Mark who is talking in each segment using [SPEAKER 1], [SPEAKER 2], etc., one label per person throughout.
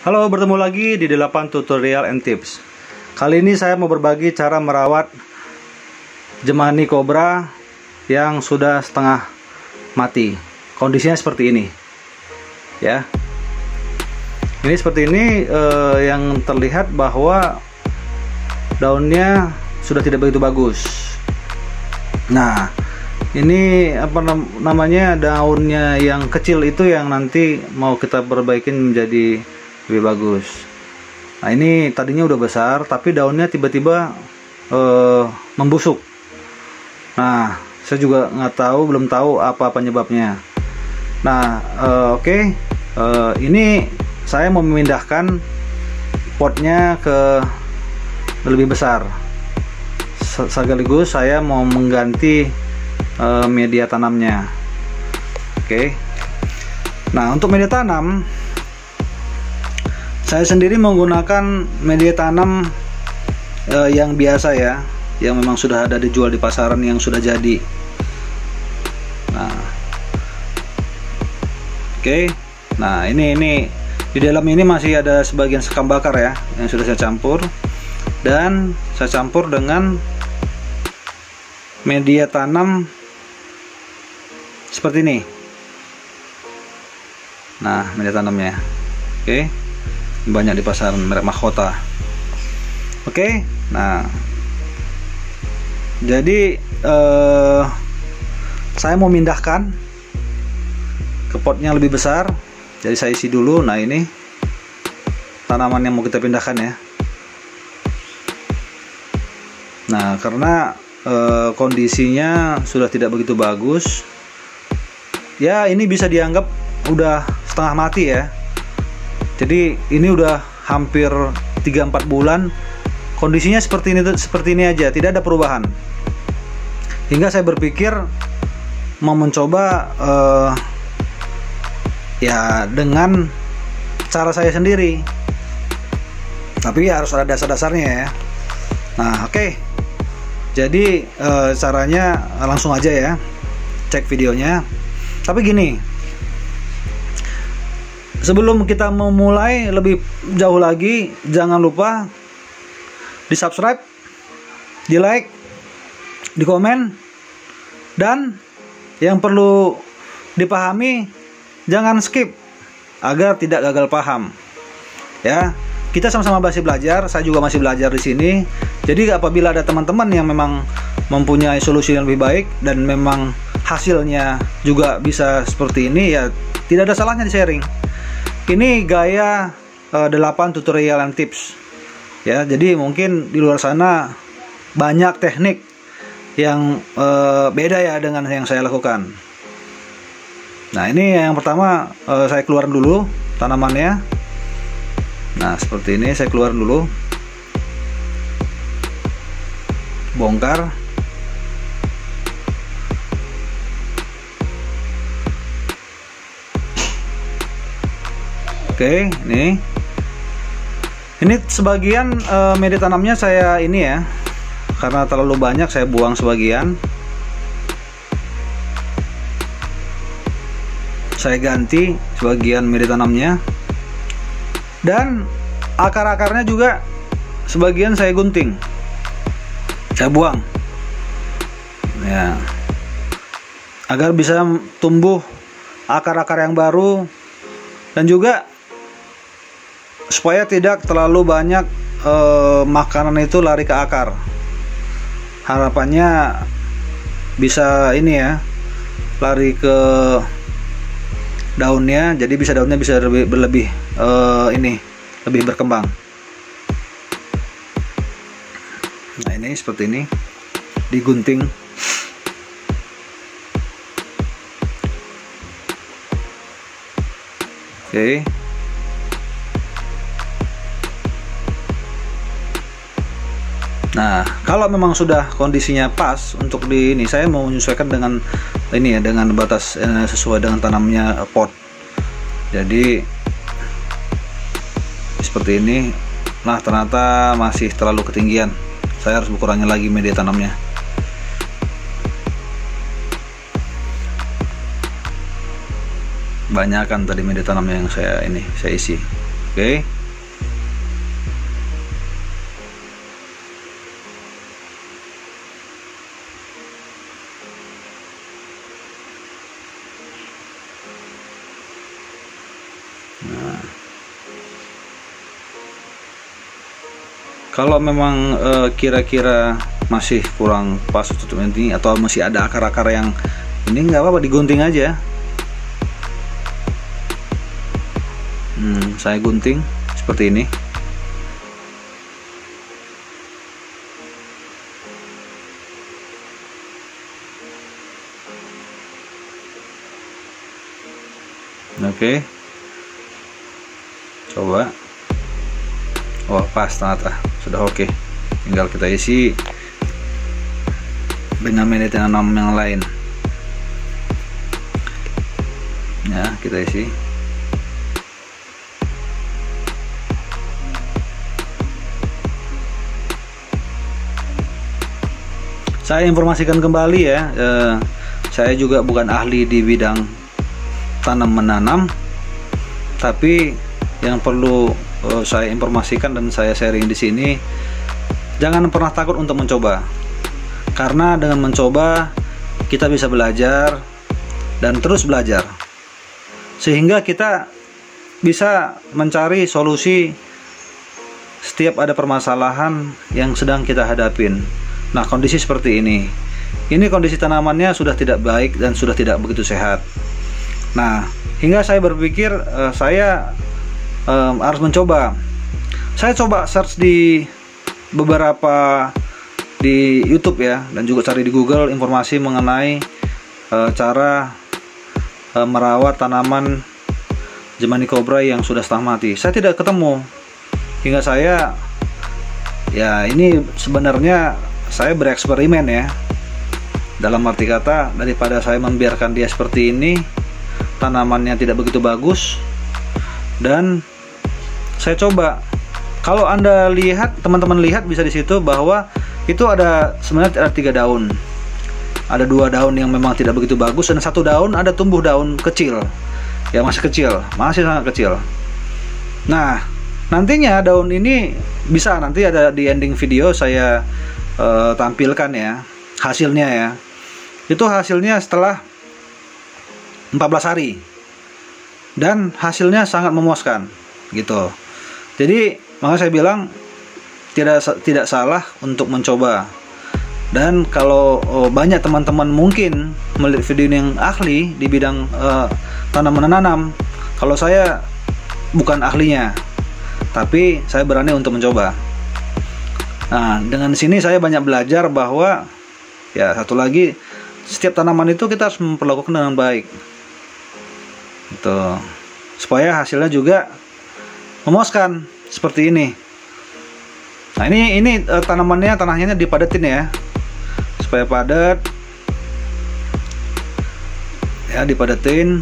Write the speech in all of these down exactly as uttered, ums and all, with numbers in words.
[SPEAKER 1] Halo, bertemu lagi di delapan Tutorial and Tips. Kali ini saya mau berbagi cara merawat Jemani Cobra yang sudah setengah mati. Kondisinya seperti ini, ya. Ini seperti ini eh, yang terlihat bahwa daunnya sudah tidak begitu bagus. Nah, ini apa namanya, daunnya yang kecil itu yang nanti mau kita perbaikin menjadi lebih bagus. Nah, ini tadinya udah besar tapi daunnya tiba-tiba uh, membusuk. Nah, saya juga nggak tahu, belum tahu apa penyebabnya. Nah, uh, oke, okay. uh, ini saya mau memindahkan potnya ke lebih besar. Sekaligus saya mau mengganti uh, media tanamnya. Oke. Okay. Nah, untuk media tanam, saya sendiri menggunakan media tanam uh, yang biasa ya, yang memang sudah ada dijual di pasaran yang sudah jadi. Nah, oke. Okay. Nah, ini ini di dalam ini masih ada sebagian sekam bakar ya, yang sudah saya campur, dan saya campur dengan media tanam seperti ini. Nah, media tanamnya, oke. Okay. Banyak di pasaran, merek mahkota. Oke, okay. Nah, jadi eh, saya mau mindahkan ke potnya lebih besar. Jadi saya isi dulu. Nah, ini tanaman yang mau kita pindahkan ya. Nah, karena eh, kondisinya sudah tidak begitu bagus, ya ini bisa dianggap udah setengah mati ya. Jadi ini udah hampir tiga sampai empat bulan kondisinya seperti ini seperti ini aja, tidak ada perubahan. Hingga saya berpikir mau mencoba uh, ya dengan cara saya sendiri. Tapi ya harus ada dasar-dasarnya ya. Nah, oke. Okay. Jadi uh, caranya langsung aja ya. Cek videonya. Tapi gini, sebelum kita memulai lebih jauh lagi, jangan lupa di subscribe, di like, di komen, dan yang perlu dipahami jangan skip agar tidak gagal paham. Ya, kita sama-sama masih belajar, saya juga masih belajar di sini. Jadi apabila ada teman-teman yang memang mempunyai solusi yang lebih baik dan memang hasilnya juga bisa seperti ini, ya tidak ada salahnya di sharing. Ini gaya uh, delapan tutorial and tips ya. Jadi mungkin di luar sana banyak teknik yang uh, beda ya dengan yang saya lakukan. Nah, ini yang pertama, uh, saya keluarin dulu tanamannya. Nah, seperti ini saya keluarin dulu, bongkar. Oke, ini ini sebagian uh, media tanamnya saya ini ya, karena terlalu banyak saya buang sebagian, saya ganti sebagian media tanamnya, dan akar-akarnya juga sebagian saya gunting, saya buang ya, agar bisa tumbuh akar-akar yang baru, dan juga supaya tidak terlalu banyak eh, makanan itu lari ke akar. Harapannya bisa ini ya, lari ke daunnya, jadi bisa daunnya bisa lebih berlebih eh, ini lebih berkembang. Nah, ini seperti ini digunting. Oke. Okay. Nah, kalau memang sudah kondisinya pas untuk di ini, saya mau menyesuaikan dengan ini ya, dengan batas eh, sesuai dengan tanamnya pot. Jadi seperti ini. Nah, ternyata masih terlalu ketinggian. Saya harus berkurangin lagi media tanamnya. Banyakan tadi media tanamnya yang saya ini saya isi. Oke. Okay. Kalau memang eh, kira-kira masih kurang pas tutup ini atau masih ada akar-akar yang ini, nggak apa-apa, digunting aja. hmm, saya gunting seperti ini. Oke, coba. Oh, pas ternyata sudah oke. Tinggal kita isi dengan media tanam yang lain. Ya, kita isi. Saya informasikan kembali ya, eh, saya juga bukan ahli di bidang tanam menanam, tapi yang perlu uh, saya informasikan dan saya sharing di sini, jangan pernah takut untuk mencoba, karena dengan mencoba kita bisa belajar dan terus belajar, sehingga kita bisa mencari solusi setiap ada permasalahan yang sedang kita hadapin. Nah, kondisi seperti ini, ini kondisi tanamannya sudah tidak baik dan sudah tidak begitu sehat. Nah, hingga saya berpikir uh, saya um, harus mencoba. Saya coba search di beberapa di YouTube ya, dan juga cari di Google informasi mengenai uh, cara uh, merawat tanaman Jemani Cobra yang sudah setengah mati. Saya tidak ketemu. Hingga saya, ya ini sebenarnya saya bereksperimen ya. Dalam arti kata, daripada saya membiarkan dia seperti ini, tanamannya tidak begitu bagus, dan saya coba. Kalau Anda lihat, teman-teman lihat bisa di situ bahwa itu ada sebenarnya ada tiga daun, ada dua daun yang memang tidak begitu bagus, dan satu daun ada tumbuh daun kecil, ya masih kecil, masih sangat kecil. Nah, nantinya daun ini bisa nanti ada di ending video saya uh, tampilkan ya hasilnya ya. Itu hasilnya setelah empat belas hari, dan hasilnya sangat memuaskan gitu. Jadi makanya saya bilang tidak tidak salah untuk mencoba. Dan kalau oh, banyak teman-teman mungkin melihat video ini yang ahli di bidang uh, tanam menanam, kalau saya bukan ahlinya, tapi saya berani untuk mencoba. Nah, dengan sini saya banyak belajar bahwa ya satu lagi, setiap tanaman itu kita harus memperlakukan dengan baik. Gitu. Supaya hasilnya juga memuaskan seperti ini. Nah, ini ini uh, tanamannya, tanahnya dipadatin ya, supaya padat ya, dipadatin.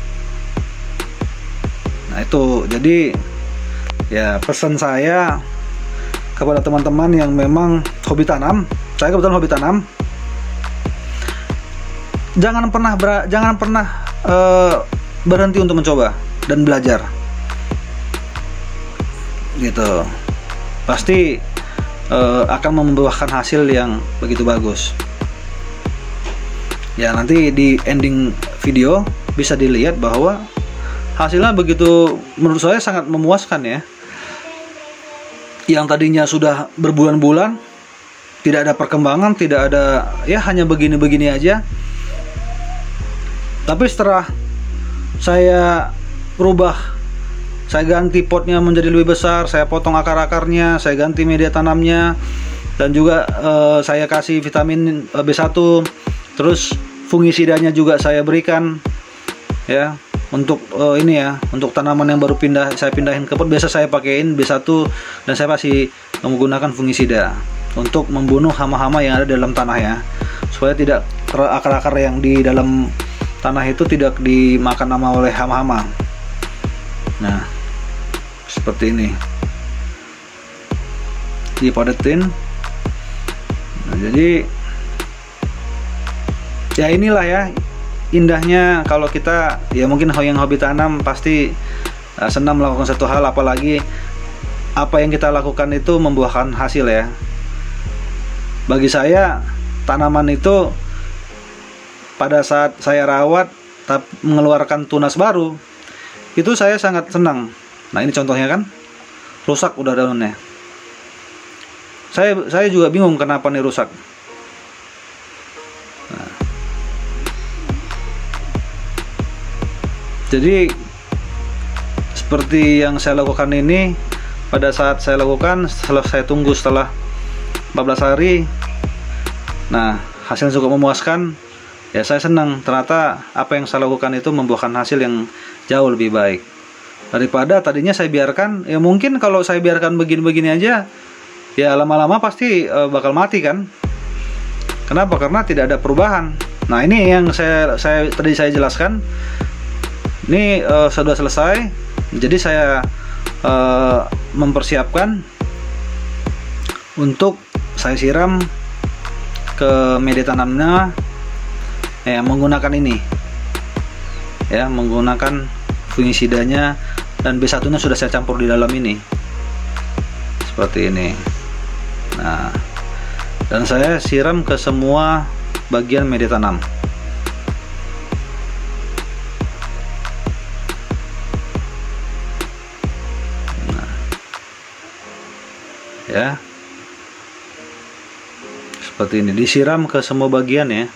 [SPEAKER 1] Nah itu, jadi ya pesan saya kepada teman-teman yang memang hobi tanam, saya kebetulan hobi tanam, jangan pernah ber, jangan pernah uh, berhenti untuk mencoba dan belajar gitu. Pasti uh, akan membuahkan hasil yang begitu bagus ya. Nanti di ending video bisa dilihat bahwa hasilnya begitu, menurut saya sangat memuaskan ya. Yang tadinya sudah berbulan-bulan tidak ada perkembangan, tidak ada, ya hanya begini-begini aja, tapi setelah saya rubah, saya ganti potnya menjadi lebih besar, saya potong akar-akarnya, saya ganti media tanamnya, dan juga eh, saya kasih vitamin B satu, terus fungisidanya juga saya berikan ya, untuk eh, ini ya, untuk tanaman yang baru pindah, saya pindahin ke pot, biasa saya pakaiin B satu, dan saya masih menggunakan fungisida untuk membunuh hama-hama yang ada dalam tanah ya, supaya tidak akar-akar yang di dalam tanah itu tidak dimakan sama oleh hama-hama. Nah, seperti ini, dipadatin. Nah, jadi ya inilah ya indahnya kalau kita, ya mungkin yang hobi tanam pasti uh, senang melakukan satu hal, apalagi apa yang kita lakukan itu membuahkan hasil ya. Bagi saya, tanaman itu pada saat saya rawat tapi mengeluarkan tunas baru, itu saya sangat senang. Nah, ini contohnya kan rusak udah daunnya. Saya saya juga bingung kenapa nih rusak. Nah. Jadi seperti yang saya lakukan ini, pada saat saya lakukan, setelah saya tunggu setelah empat belas hari, nah hasilnya cukup memuaskan. Ya saya senang, ternyata apa yang saya lakukan itu membuahkan hasil yang jauh lebih baik daripada tadinya saya biarkan. Ya mungkin kalau saya biarkan begini-begini aja, ya lama-lama pasti uh, bakal mati kan. Kenapa? Karena tidak ada perubahan. Nah ini yang saya saya tadi saya jelaskan. Ini uh, sudah selesai. Jadi saya uh, mempersiapkan untuk saya siram ke media tanamnya, ya menggunakan ini, ya menggunakan fungisidanya, dan B satu nya sudah saya campur di dalam ini seperti ini. Nah, dan saya siram ke semua bagian media tanam. Nah, ya seperti ini, disiram ke semua bagian ya.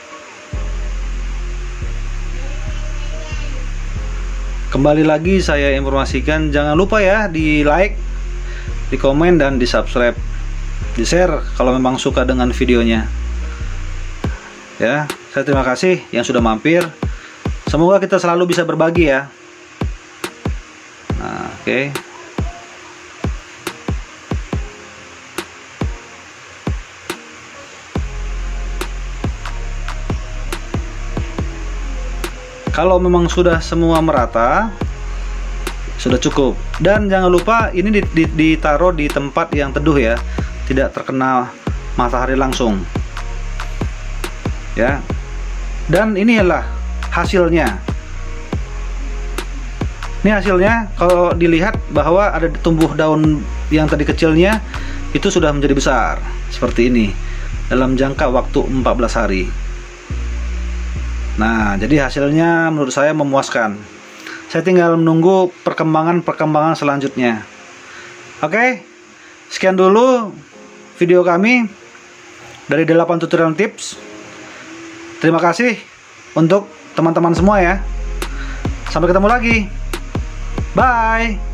[SPEAKER 1] Kembali lagi saya informasikan, jangan lupa ya di like, di komen, dan di subscribe, di share kalau memang suka dengan videonya. Ya, saya terima kasih yang sudah mampir. Semoga kita selalu bisa berbagi ya. Nah, oke. Okay. Kalau memang sudah semua merata, sudah cukup. Dan jangan lupa ini ditaruh di tempat yang teduh ya, tidak terkena matahari langsung. Ya. Dan inilah hasilnya. Ini hasilnya, kalau dilihat bahwa ada tumbuh daun yang tadi kecilnya itu sudah menjadi besar seperti ini dalam jangka waktu empat belas hari. Nah, jadi hasilnya menurut saya memuaskan. Saya tinggal menunggu perkembangan-perkembangan selanjutnya. Oke, sekian dulu video kami dari delapan tutorial tips. Terima kasih untuk teman-teman semua ya. Sampai ketemu lagi. Bye.